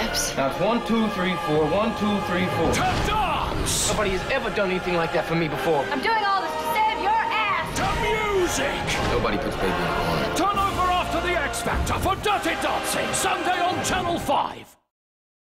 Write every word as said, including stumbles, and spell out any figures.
steps. Now it's one, two, three, four. One, two, three, four. To dance! Nobody has ever done anything like that for me before. I'm doing all this to save your ass! To music! Nobody puts baby in a corner. Turn over after the X Factor for Dirty Dancing, Sunday on Channel five.